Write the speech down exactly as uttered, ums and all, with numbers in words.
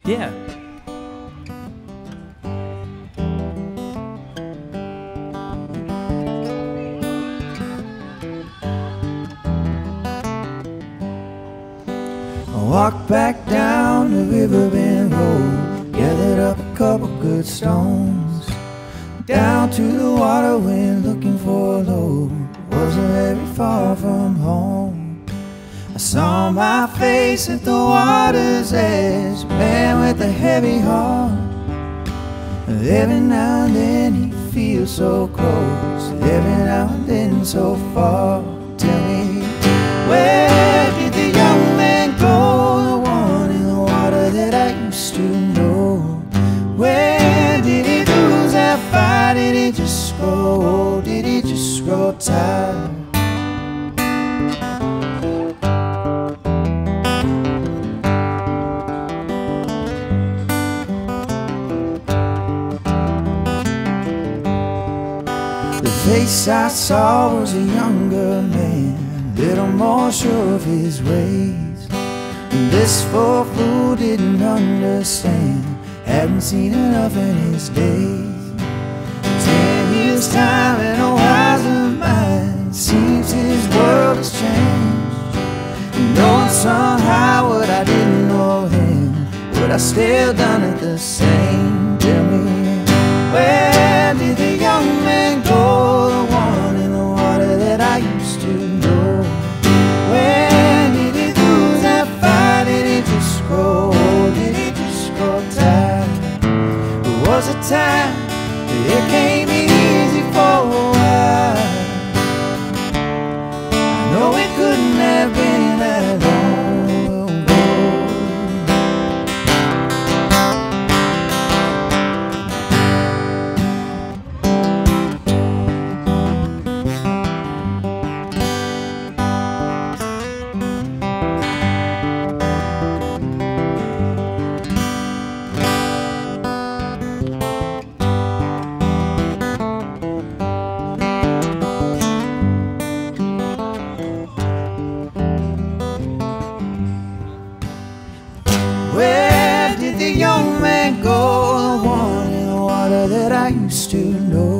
Yeah. I walked back down the Riverbend Road, gathered up a couple good stones, down to the water, went looking for a load. Wasn't very far from home. I saw my face at the water's edge, man with a heavy heart. Every now and then he feels so close, every now and then so far. Tell me, where did the young man go, the one in the water that I used to know? Where did he lose that fight? Did he just grow old? Did he just grow tired? The face I saw was a younger man, little more sure of his ways. This poor fool didn't understand, hadn't seen enough in his days. Ten years time and a wiser mind, seems his world has changed. Knowing somehow what I didn't know him, would I still done it the same? Tell me, where did the young man go, the one in the water that I used to know? Where did he lose that fight? Did he just grow old? Did he just grow tired? There was a time that it came easy for a while. I know it couldn't have been that long ago. Where did the young man go, the one in the water that I used to know?